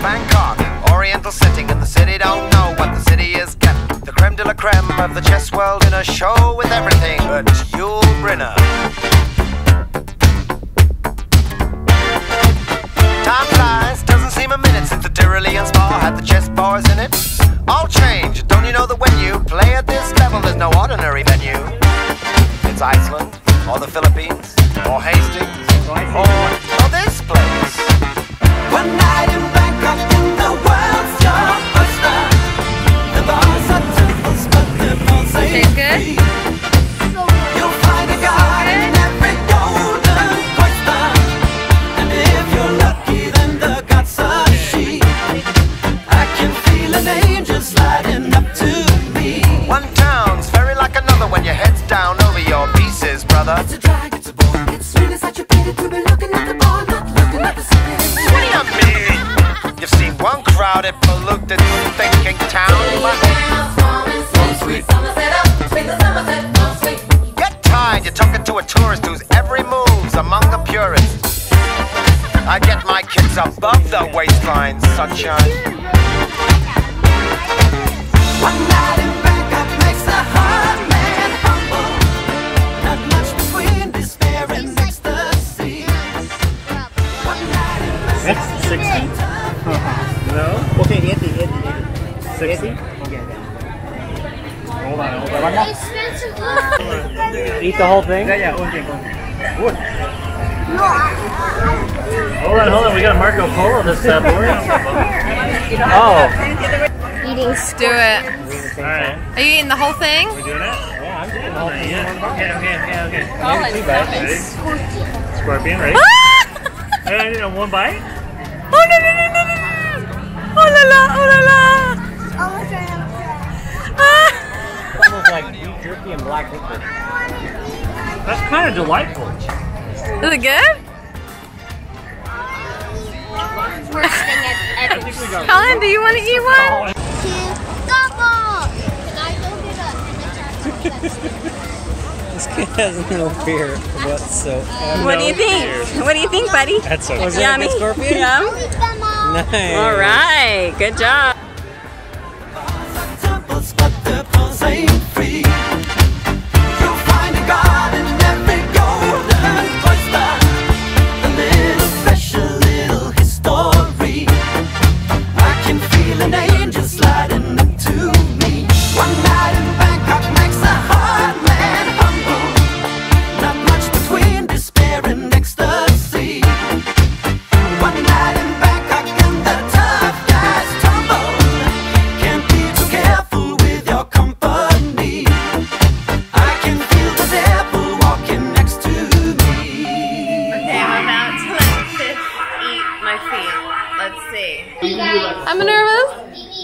Bangkok, oriental setting, and the city don't know what the city is kept. The creme de la creme of the chess world in a show with everything but Yul Brynner. Time flies, doesn't seem a minute since the Tyrolean spa had the chess bars in it. All change, don't you know that when you play at this level, there's no ordinary venue? It's Iceland, or the Philippines, or Hastings, or this place. One night in Bangkok in the world's your oyster. The bars are temples, but they're pulsating free. You'll find a god in every golden oyster. And if you're lucky, then the gods are she. I can feel an angel sliding up to me. One town's very like another when your head's down over your pieces, brother. It's a drag, it's a bore. It's really such a pity to be looking at the bar, not looking at the city. What do you mean? You've seen one crowded, polluted, thinking town, but get tired, you're talking to a tourist whose every move's among the purists. I get my kids above the waistline, sunshine. One night in Bangkok makes a hard man humble. Not much between despair and ecstasy. That's 60? No? Okay, 80. 60? Okay. Hold on. Eat the whole thing? Yeah, okay. Good. Hold on, we got Marco Polo this board. Oh. Eating stew it. Alright. Are you eating the whole thing? We're doing it? Yeah, I'm doing the whole thing. Yeah. Okay. Maybe 2 bites. Scorpion, right? One bite? Oh no. Oh la la. Almost like beef jerky and black liquor. That's kind of delightful. Is it good? Worst thing I've ever seen. Colin, do you want to eat one? Double! Can I go get a This kid has no fear whatsoever. What do you think? What do you think, buddy? That's so Was good. that a good scorpion? Yum. eat them all? Nice. All right. Good job. I'm nervous.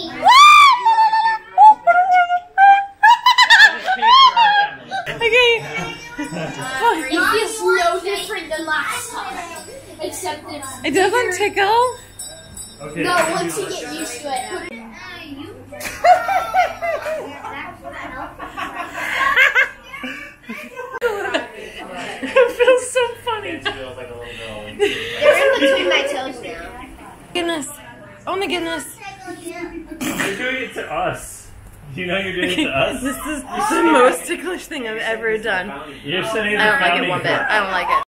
Okay. It feels no different than last time. Except it's... It doesn't tickle. Okay. No, once you get used to it. It feels so funny. They're in between my toes now. Goodness. Oh my goodness. You're doing it to us. You know you're doing it to us? This is the most ticklish thing I've ever done. You're sitting in the I don't like it fountain one bit. court. I don't like it.